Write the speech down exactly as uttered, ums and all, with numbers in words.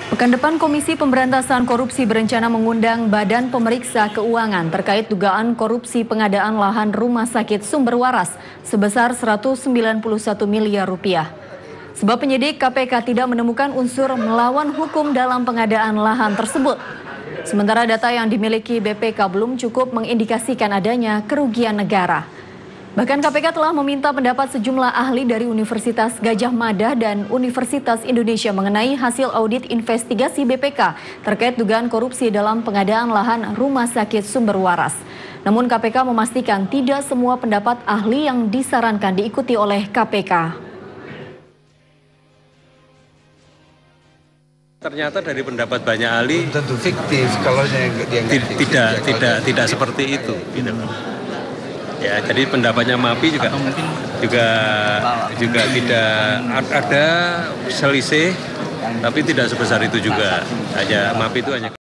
Pekan depan Komisi Pemberantasan Korupsi berencana mengundang Badan Pemeriksa Keuangan terkait dugaan korupsi pengadaan lahan rumah sakit Sumber Waras sebesar seratus sembilan puluh satu miliar rupiah. Sebab penyidik K P K tidak menemukan unsur melawan hukum dalam pengadaan lahan tersebut. Sementara data yang dimiliki B P K belum cukup mengindikasikan adanya kerugian negara. Bahkan K P K telah meminta pendapat sejumlah ahli dari Universitas Gadjah Mada dan Universitas Indonesia mengenai hasil audit investigasi B P K terkait dugaan korupsi dalam pengadaan lahan rumah sakit Sumber Waras. Namun K P K memastikan tidak semua pendapat ahli yang disarankan diikuti oleh K P K. Ternyata dari pendapat banyak ahli tentu fiktif kalau dia tidak tidak tidak tidak seperti itu. Gitu. Ya, jadi pendapatnya MAPI juga juga juga tidak ada selisih, tapi tidak sebesar itu juga. Aja MAPI itu hanya